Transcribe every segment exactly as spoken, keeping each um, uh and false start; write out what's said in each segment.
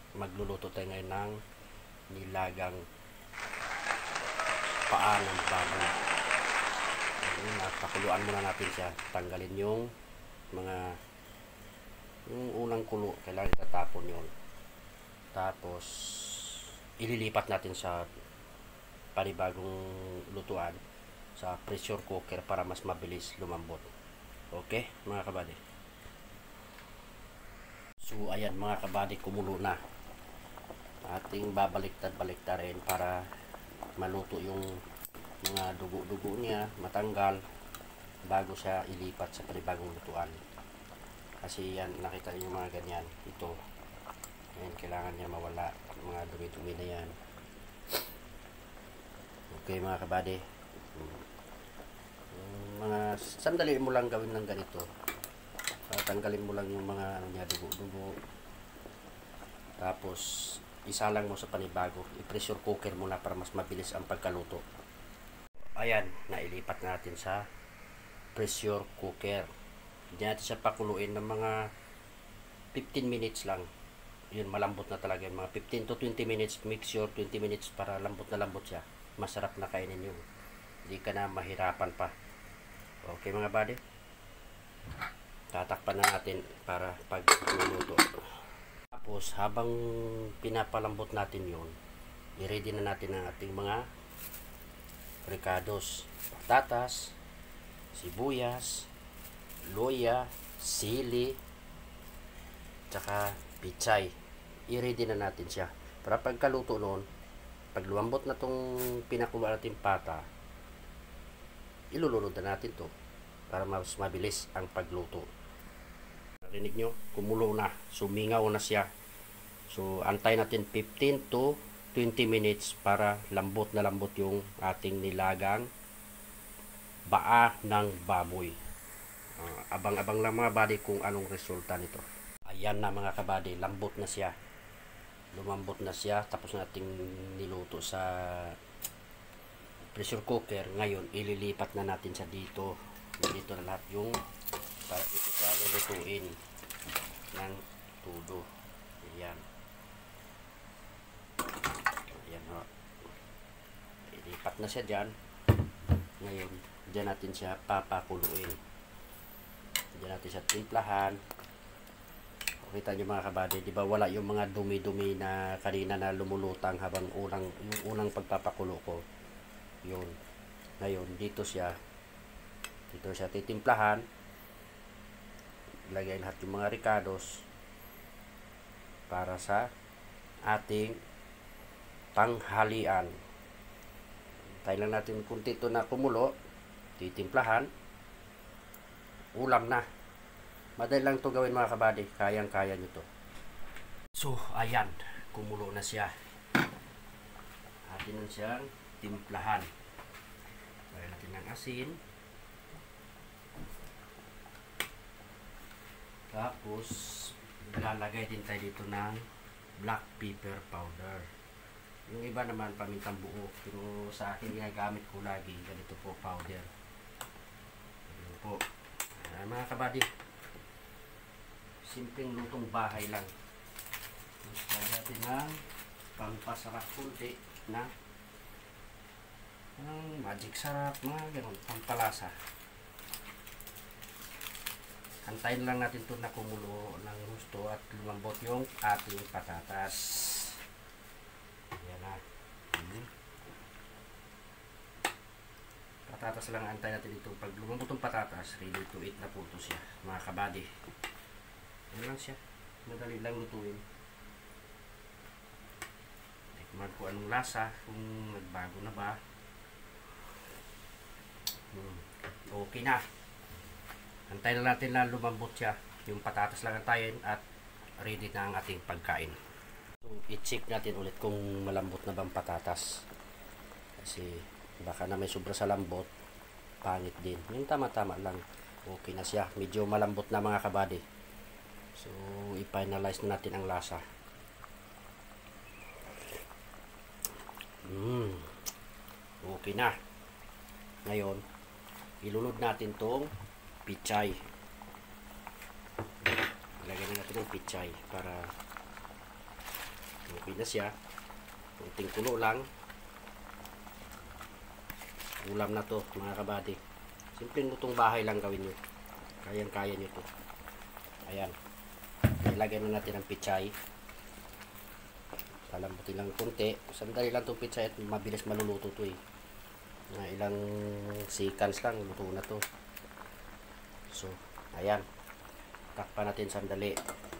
Magluluto tayo ngayon ng nilagang paa ng baboy. Pakuluan muna natin siya. Tanggalin yung mga yung unang kulo. Kailangan itatapon yun. Tapos ililipat natin sa panibagong lutuan sa pressure cooker para mas mabilis lumambot. Okay mga kabady? So ayan mga kabady, kumulo na. Ating babaliktad-balikta rin para maluto yung mga dugo-dugo niya, matanggal bago siya ilipat sa panibagong lutuan. Kasi yan, nakita niyo mga ganyan, ito ayan, kailangan niya mawala mga dumi-dumi na yan. Okay mga kabady, mga sandali mo lang gawin ng ganito. Uh, tanggalin mo lang yung mga ano niya, dugo-dugo. Tapos isa lang mo sa panibago, i-pressure cooker muna para mas mabilis ang pagkaluto. Ayan, nailipat natin sa pressure cooker. Hindi natin siya pakuluin ng mga fifteen minutes lang. Yun, malambot na talaga yun. Mga fifteen to twenty minutes, make sure twenty minutes para lambot na lambot siya. Masarap na kainin yun. Hindi ka na mahirapan pa. Okay mga buddy? Tatakpan na natin para pag luluto. Tapos habang pinapalambot natin yun, i-ready na natin ang ating mga ricados, patatas, sibuyas, luya, sili, tsaka pichay. I-ready na natin siya para pagkaluto noon, pag lumambot na tong pinakuluan natin pata, ilulunod na natin to para mas mabilis ang pagluto. Narinig nyo? Kumulo na. Sumingaw na siya. So, antay natin fifteen to twenty minutes para lambot na lambot yung ating nilagang paa ng baboy. Uh, abang-abang lang mga buddy kung anong resulta nito. Ayan na mga kabady, lambot na siya. Lumambot na siya. Tapos nating niluto sa pressure cooker. Ngayon, ililipat na natin siya dito. Dito na lahat yung para dito siya lulutuin ng todo. Ayan. Ayan o. Ilipat na siya dyan. Ngayon, dyan natin siya papakuluin. Dyan natin siya timplahan. Kita nyo mga kabady, di ba wala yung mga dumi-dumi na kanina na lumulutang habang unang, yung unang pagpapakulo ko. Yun. Ngayon, dito siya dito siya titimplahan. Lagay lahat yung mga ricados para sa ating tanghalian. Tayo lang natin kunti ito na kumulo, titimplahan, ulam na. Madali lang ito gawin mga kabady, kayang-kaya nyo to. So ayan, kumulo na siya. Atin na siyang timplahan. Lagyan natin ng asin. Tapos lalagay din tayo dito ng black pepper powder. Yung iba naman pamintang buo, pero sa akin ginagamit ko lagi ganito po powder. Ganito po. Ayan, mga kabady, simpleng lutong bahay lang. Tapos lagyan natin ng pampasarap kunti na ng magic sarap, mga ganun, pampalasa. Antayin lang natin ito na kumulo ng gusto at lumambot yung ating patatas. Ayan na. Hmm. Patatas lang antayin natin ito. Pag lumambot yung patatas, ready to eat na po ito siya. Mga kabady. Ayan lang siya. Madali lang lutuin. Tikman ko anong lasa. Kung nagbago na ba. Hmm. Okay na. Antayin na natin na lumambot siya. Yung patatas lang antayin at ready na ang ating pagkain. So, i-check natin ulit kung malambot na bang patatas. Kasi baka na may sobra sa lambot, pangit din. Yung tama-tama lang. Okay na siya. Medyo malambot na mga kabady. So, i-finalize na natin ang lasa. Mm. Okay na. Ngayon, ilunod natin tong pichay. Lagyan natin ng pichay para Okay na siya. Kunting kulo lang. Ulam na to mga kabady. Simpleng lutong bahay lang gawin nyo. Kayang kaya nyo to. Ayan. Ilagay na natin ang pichay. Palambutin lang konti. Sandali lang itong pichay at mabilis maluluto to eh. Mga ilang seconds lang luto na to. So, ayan. Takpan natin sandali.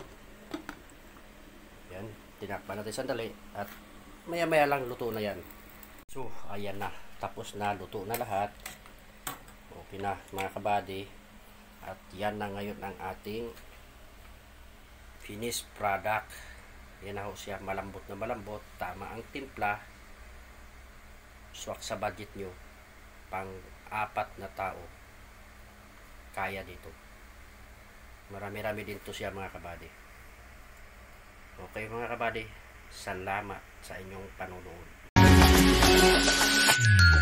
Ayan. Tinakpan natin sandali. At maya maya lang luto na yan. So, ayan na. Tapos na. Luto na lahat. Okay na mga kabady. At yan na ngayon ang ating finished product. Yan na ho siya. Malambot na malambot. Tama ang timpla. Swak sa budget nyo. Pang apat na tao. Kaya dito. Marami-rami din to siya mga kabady. Okay mga kabady. Salamat sa inyong panonood.